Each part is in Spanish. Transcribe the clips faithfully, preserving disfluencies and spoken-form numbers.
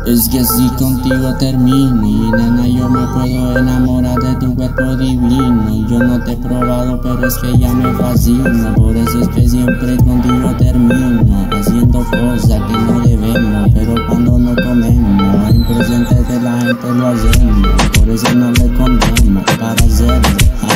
Es que si contigo termino, y nena, yo me puedo enamorar de tu cuerpo divino. Yo no te he probado, pero es que ya me fascina. Por eso es que siempre contigo termino, haciendo cosas que no debemos, pero cuando no comemos, en presente de la gente lo hacemos. Por eso no le comemos, para hacerlo.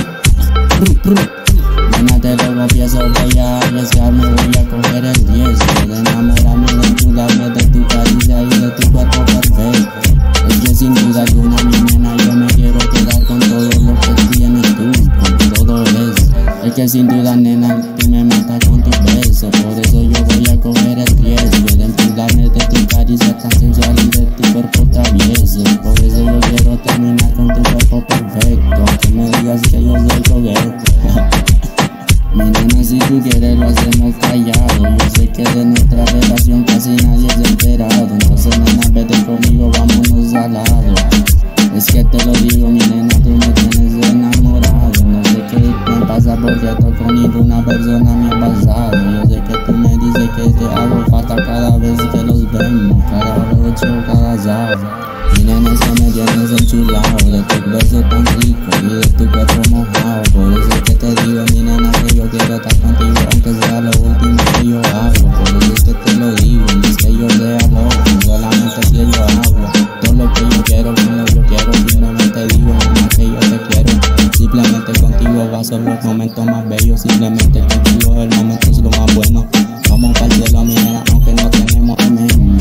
Nena, te lo confieso, voy a arriesgarme, voy a coger el riesgo de enamorarme, de enchularme de tu caricia y de tu cuerpo perfecto. Es que sin duda alguna, mi nena, yo me quiero quedar con todo lo que tienes tú, con todo eso. Es que sin duda, nena, tú me matas con tu beso. Por eso yo voy a coger el riesgo de enchularme de tu caricia tan sensual y de tu cuerpo travieso. Por eso yo quiero terminar con tu cuerpo perfecto, aunque me digas que yo soy coqueto. Mi nena, si tú quieres lo hacemos callado. Yo sé que de nuestra relación casi nadie se ha enterado. Entonces, nena, vete conmigo, vámonos al lado. Es que te lo digo, mi nena, tú me tienes enamorado. No sé qué me pasa porque toco ninguna persona me ha pasado. Yo sé que tú me dices que te hago falta cada vez que los vemos, cada ocho, cada sábado. Mi nena, eso me tienes enchulado, de tu beso tan rico y de tu cuerpo mojado. Por eso es que te digo, mi nena, que yo quiero estar contigo, aunque sea lo último que yo hago. Por eso es que te lo digo, no es que yo sea loco, solamente que yo hago todo lo que yo quiero, cuando yo quiero. Simplemente digo, nena, que yo te quiero. Simplemente contigo va a ser los momentos más bellos. Simplemente contigo el momento es lo más bueno. Vamos para el cielo, mi nena, aunque no tenemos amén.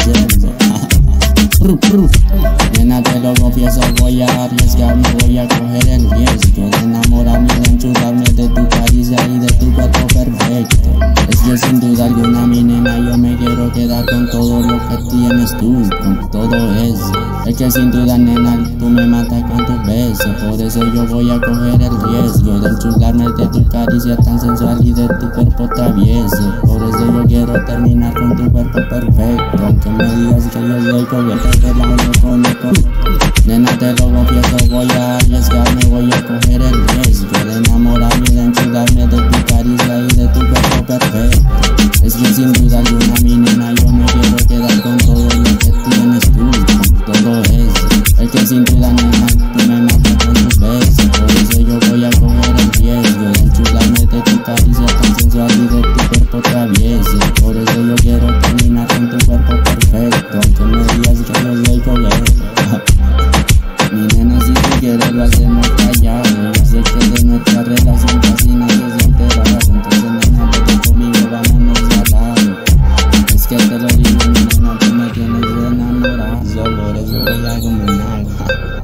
Nena, te lo confieso, voy a arriesgarme, voy a coger el riesgo de enamorarme, de enchularme de tu caricia y de tu cuerpo perfecto. Es que sin duda alguna, mi nena, yo me quiero quedar con todo lo que tienes tú, con todo eso. Es que sin duda, nena, tú me matas con tus besos. Por eso yo voy a coger el riesgo de enchularme de tu caricia tan sensual y de tu cuerpo travieso. Por eso yo quiero terminar con tu cuerpo perfecto, aunque me digas que yo soy coqueto, que la no conozco. Nena, te lo confieso, voy a arriesgarme, voy a coger el riesgo de enamorarme, de enchularme de tu caricia y de tu cuerpo perfecto. Es que sin duda alguna, mi nena, yo me quiero quedar con todo lo que tienes tú, con todo eso. Es que sin duda, nena, tú me matas con tus besos. Por eso yo voy a coger el riesgo de enchularme de tu caricia tan sensual y de tu cuerpo travieso. Por eso yo quiero terminar con tu cuerpo perfecto, aunque me digas que yo soy coqueto. Mi nena, si tú quieres lo hacemos callado. Yo sé que de nuestra relación casi nadie se ha enterado. Entonces, nena, vete conmigo, vámonos al lado. Es que te lo digo, mi nena, tú me tienes enamorado. Por eso voy a combinar.